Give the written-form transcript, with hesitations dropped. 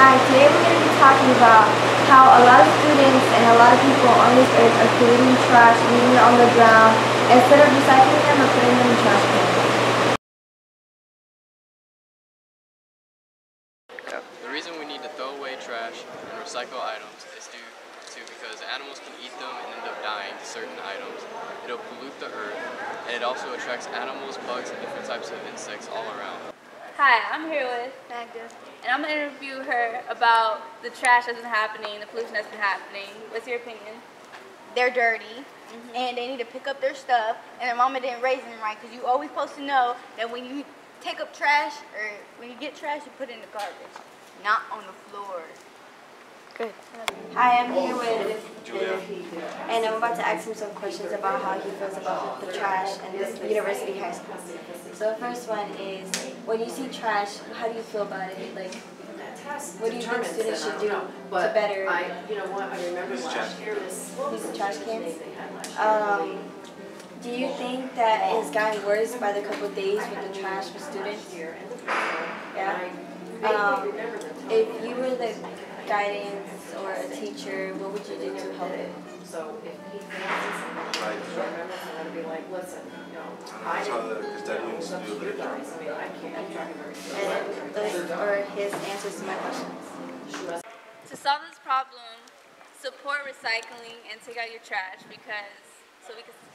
Hi, today we're going to be talking about how a lot of students and a lot of people on this earth are creating trash, leaving it on the ground, instead of recycling them or putting them in trash cans. The reason we need to throw away trash and recycle items is due to because animals can eat them and end up dying to certain items. It'll pollute the earth, and it also attracts animals, bugs, and different types of insects all around. Hi, I'm here with Magda, and I'm going to interview her about the trash that's been happening, the pollution that's been happening. What's your opinion? They're dirty, and they need to pick up their stuff, and their mama didn't raise them right, because you always supposed to know that when you take up trash, or when you get trash, you put it in the garbage, not on the floor. Good. Hi, I'm here with Julia, and I'm about to ask him some questions about how he feels about the trash in this university high school. So the first one is, when you see trash, how do you feel about it? Like, what do you think students should do to better use the trash cans? Do you think that it's gotten worse by the couple of days with the trash for students? Yeah. If you were the guidance or a teacher, what would you do to help it? So if he thinks remember to be like, listen, I tell the custodians to do their job. I can't keep track of everything. And those are his answers to my questions. To solve this problem, support recycling and take out your trash so we can